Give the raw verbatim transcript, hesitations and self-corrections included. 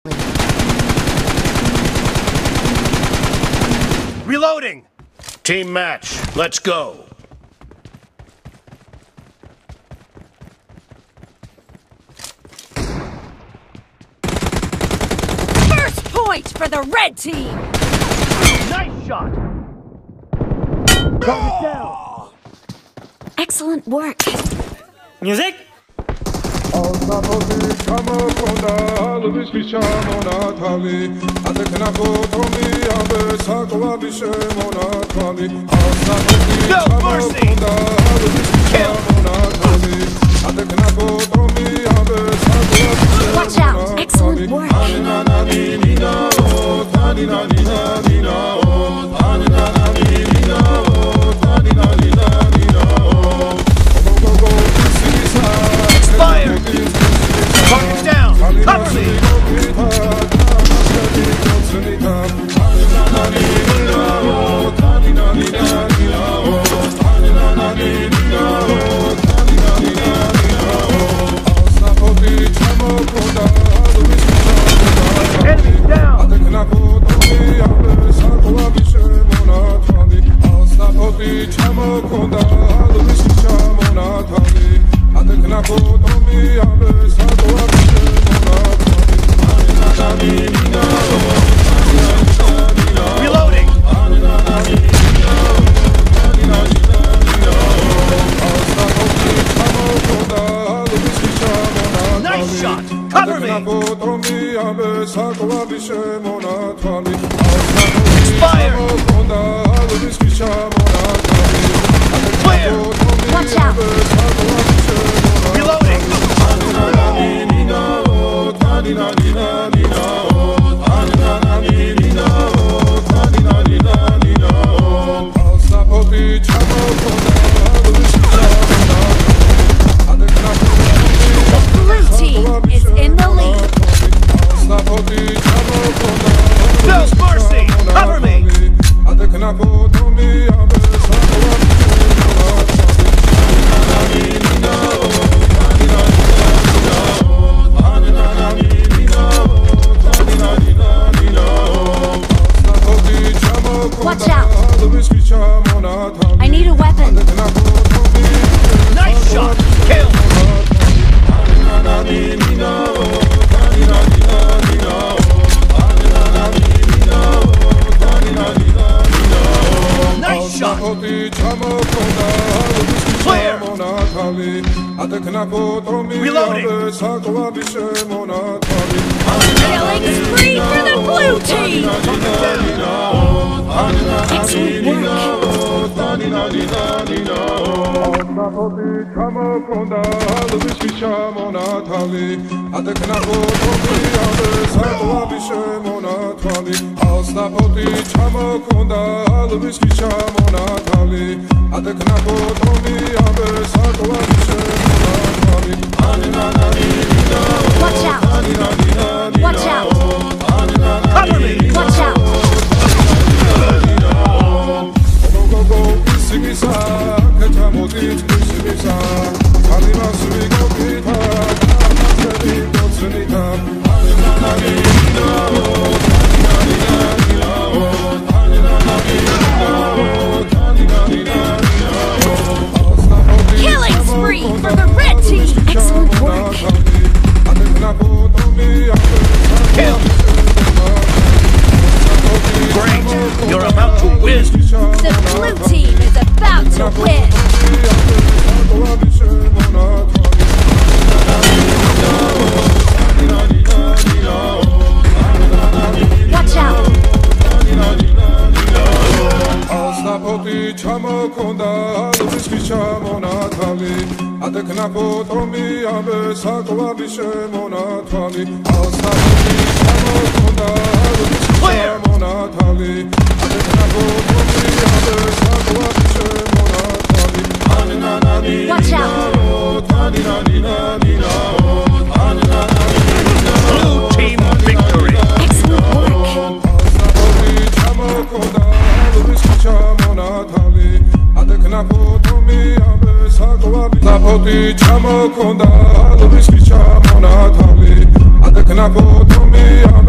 Reloading! Team match, let's go. First point for the red team! Nice shot! Got it down! Excellent work. Music? No mercy! Kill! Watch out! Excellent work. Expired! Target's down! Cover me! Enemies down! Reloading! Nice shot! Cover me! Expired! Clear! Watch out! Reloading! Blue team is in the lead. No mercy! Cover me! Watch out! I need a weapon. Nice shot! Kill! Nice shot! Clear! Reloading! Killing spree for the blue team! Excellent work. Watch out! Watch out! Cover me! Watch out! Killing spree for the red team! Excellent work. Kill! Great! You're about to win! The blue team is about to win. Watch out! Clear! Watch out! Blue team victory! Excellent work. And I go to me, I'm